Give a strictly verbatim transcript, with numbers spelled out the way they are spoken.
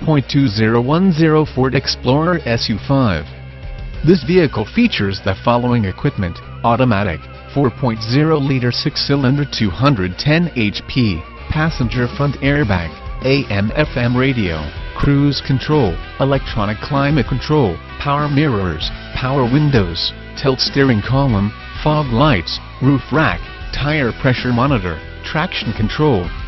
point two zero one zero Ford Explorer S U five. This vehicle features the following equipment: automatic, four point oh liter six-cylinder two hundred ten horsepower, passenger front airbag, A M F M radio, cruise control, electronic climate control, power mirrors, power windows, tilt steering column, fog lights, roof rack, tire pressure monitor, traction control,